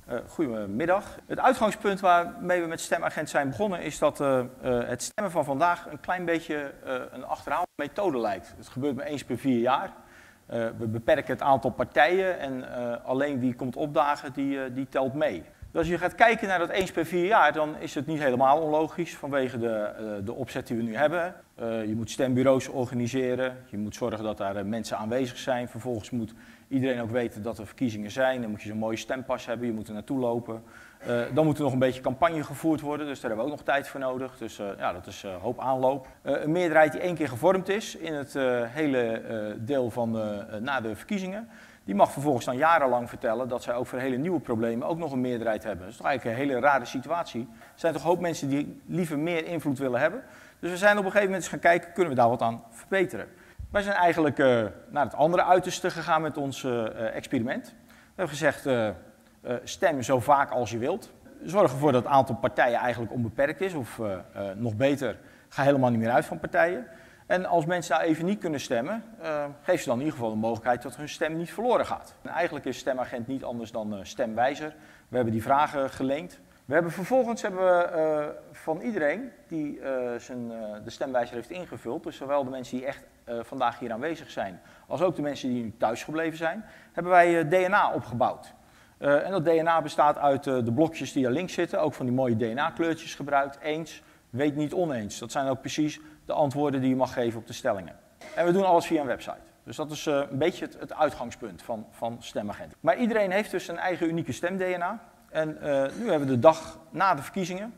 Goedemiddag. Het uitgangspunt waarmee we met STEM-agent zijn begonnen is dat het stemmen van vandaag een klein beetje een achterhaalde methode lijkt. Het gebeurt maar eens per 4 jaar. We beperken het aantal partijen en alleen wie komt opdagen die telt mee. Dus als je gaat kijken naar dat eens per 4 jaar, dan is het niet helemaal onlogisch vanwege de opzet die we nu hebben. Je moet stembureaus organiseren, je moet zorgen dat daar mensen aanwezig zijn. Vervolgens moet iedereen ook weten dat er verkiezingen zijn. Dan moet je zo'n mooie stempas hebben, je moet er naartoe lopen. Dan moet er nog een beetje campagne gevoerd worden, dus daar hebben we ook nog tijd voor nodig. Dus ja, dat is hoop aanloop. Een meerderheid die 1 keer gevormd is in het hele deel van na de verkiezingen, die mag vervolgens dan jarenlang vertellen dat zij ook voor hele nieuwe problemen ook nog een meerderheid hebben. Dat is toch eigenlijk een hele rare situatie. Er zijn toch een hoop mensen die liever meer invloed willen hebben. Dus we zijn op een gegeven moment eens gaan kijken, kunnen we daar wat aan verbeteren. Wij zijn eigenlijk naar het andere uiterste gegaan met ons experiment. We hebben gezegd, stem zo vaak als je wilt. Zorg ervoor dat het aantal partijen eigenlijk onbeperkt is. Of nog beter, ga helemaal niet meer uit van partijen. En als mensen nou even niet kunnen stemmen, geef ze dan in ieder geval de mogelijkheid dat hun stem niet verloren gaat. En eigenlijk is STEM-agent niet anders dan stemwijzer. We hebben die vragen geleend. Vervolgens hebben we van iedereen die de stemwijzer heeft ingevuld, dus zowel de mensen die echt vandaag hier aanwezig zijn, als ook de mensen die nu thuis gebleven zijn, hebben wij DNA opgebouwd. En dat DNA bestaat uit de blokjes die er links zitten, ook van die mooie DNA-kleurtjes gebruikt. Eens, weet niet oneens. Dat zijn ook precies de antwoorden die je mag geven op de stellingen. En we doen alles via een website. Dus dat is een beetje het uitgangspunt van STEM-agent. Maar iedereen heeft dus een eigen unieke stem-DNA. En nu hebben we de dag na de verkiezingen.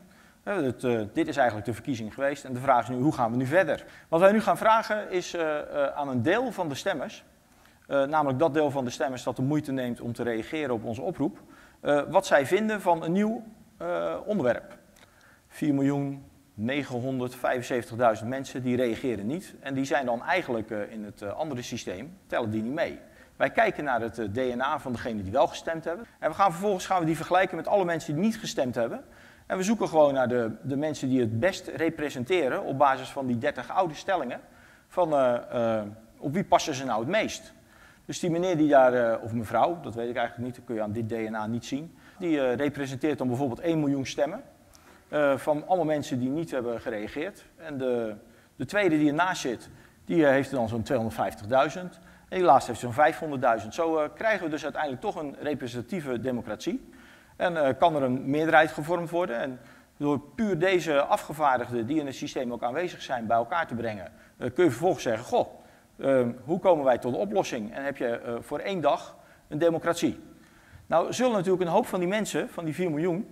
Dit is eigenlijk de verkiezing geweest. En de vraag is nu, hoe gaan we nu verder? Wat wij nu gaan vragen is aan een deel van de stemmers, namelijk dat deel van de stemmers dat de moeite neemt om te reageren op onze oproep, wat zij vinden van een nieuw onderwerp. 4.975.000 mensen die reageren niet. En die zijn dan eigenlijk in het andere systeem, tellen die niet mee. Wij kijken naar het DNA van degenen die wel gestemd hebben. En vervolgens gaan we die vergelijken met alle mensen die niet gestemd hebben. En we zoeken gewoon naar de mensen die het best representeren op basis van die 30 oude stellingen. Van op wie passen ze nou het meest? Dus die meneer die daar, of mevrouw, dat weet ik eigenlijk niet, dat kun je aan dit DNA niet zien. Die representeert dan bijvoorbeeld 1 miljoen stemmen. Van allemaal mensen die niet hebben gereageerd. En de tweede die ernaast zit, die heeft er dan zo'n 250.000. En die laatste heeft zo'n 500.000. Zo krijgen we dus uiteindelijk toch een representatieve democratie. En kan er een meerderheid gevormd worden. En door puur deze afgevaardigden die in het systeem ook aanwezig zijn bij elkaar te brengen, kun je vervolgens zeggen, goh, hoe komen wij tot een oplossing? En heb je voor 1 dag een democratie. Nou zullen natuurlijk een hoop van die mensen, van die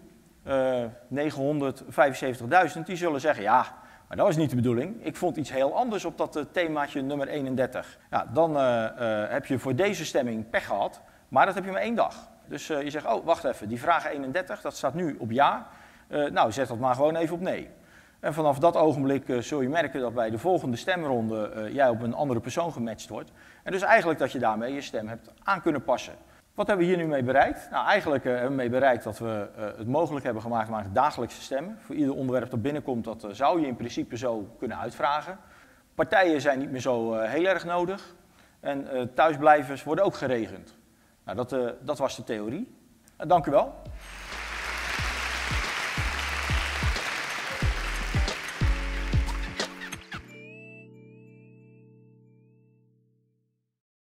4.975.000, die zullen zeggen, ja, maar dat was niet de bedoeling. Ik vond iets heel anders op dat themaatje nummer 31. Ja, dan heb je voor deze stemming pech gehad, maar dat heb je maar 1 dag. Dus je zegt, oh, wacht even, die vraag 31, dat staat nu op ja. Nou, zet dat maar gewoon even op nee. En vanaf dat ogenblik zul je merken dat bij de volgende stemronde jij op een andere persoon gematcht wordt. En dus eigenlijk dat je daarmee je stem hebt aan kunnen passen. Wat hebben we hier nu mee bereikt? Nou, eigenlijk hebben we mee bereikt dat we het mogelijk hebben gemaakt om dagelijkse stemmen. Voor ieder onderwerp dat binnenkomt, dat zou je in principe zo kunnen uitvragen. Partijen zijn niet meer zo heel erg nodig. En thuisblijvers worden ook geregend. Nou, dat was de theorie. Dank u wel.